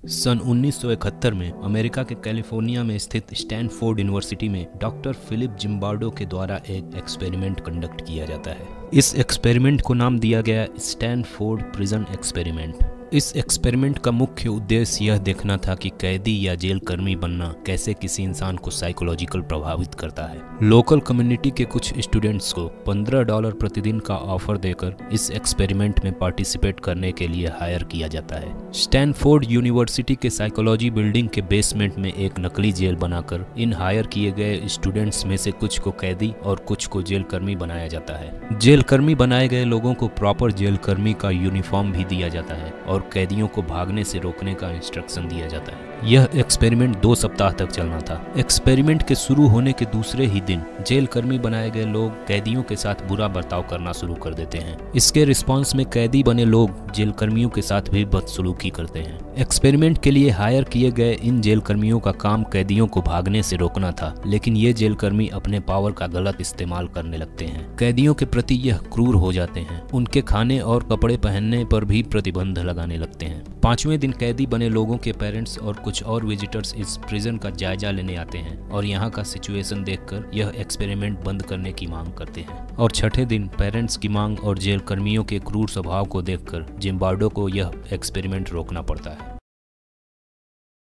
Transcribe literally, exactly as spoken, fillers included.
सन उन्नीस सौ इकहत्तर में अमेरिका के कैलिफोर्निया में स्थित स्टैनफोर्ड यूनिवर्सिटी में डॉक्टर फिलिप जिम्बार्डो के द्वारा एक एक्सपेरिमेंट कंडक्ट किया जाता है। इस एक्सपेरिमेंट को नाम दिया गया स्टैनफोर्ड प्रिजन एक्सपेरिमेंट। इस एक्सपेरिमेंट का मुख्य उद्देश्य यह देखना था कि कैदी या जेल कर्मी बनना कैसे किसी इंसान को साइकोलॉजिकल प्रभावित करता है। लोकल कम्युनिटी के कुछ स्टूडेंट्स को पंद्रह डॉलर प्रतिदिन का ऑफर देकर इस एक्सपेरिमेंट में पार्टिसिपेट करने के लिए हायर किया जाता है। स्टैनफोर्ड यूनिवर्सिटी के साइकोलॉजी बिल्डिंग के बेसमेंट में एक नकली जेल बनाकर इन हायर किए गए स्टूडेंट्स में से कुछ को कैदी और कुछ को जेल कर्मी बनाया जाता है। जेल कर्मी बनाए गए लोगों को प्रॉपर जेल कर्मी का यूनिफॉर्म भी दिया जाता है और कैदियों को भागने से रोकने का इंस्ट्रक्शन दिया जाता है। यह एक्सपेरिमेंट दो सप्ताह तक चलना था। एक्सपेरिमेंट के शुरू होने के दूसरे ही दिन जेल कर्मी बनाए गए लोग कैदियों के साथ बुरा बर्ताव करना शुरू कर देते हैं। इसके रिस्पांस में कैदी बने लोग जेल कर्मियों के साथ भी बदसलूकी करते हैं। एक्सपेरिमेंट के लिए हायर किए गए इन जेल कर्मियों का काम कैदियों को भागने से रोकना था, लेकिन ये जेल कर्मी अपने पावर का गलत इस्तेमाल करने लगते हैं। कैदियों के प्रति यह क्रूर हो जाते हैं। उनके खाने और कपड़े पहनने पर भी प्रतिबंध लगाने लगते हैं। पांचवें दिन कैदी बने लोगों के पेरेंट्स और कुछ और विजिटर्स इस प्रिजन का जायजा लेने आते हैं और यहाँ का सिचुएशन देखकर यह एक्सपेरिमेंट बंद करने की मांग करते हैं। और छठे दिन पेरेंट्स की मांग और जेल कर्मियों के क्रूर स्वभाव को देखकर जिम्बार्डो को यह एक्सपेरिमेंट रोकना पड़ता है।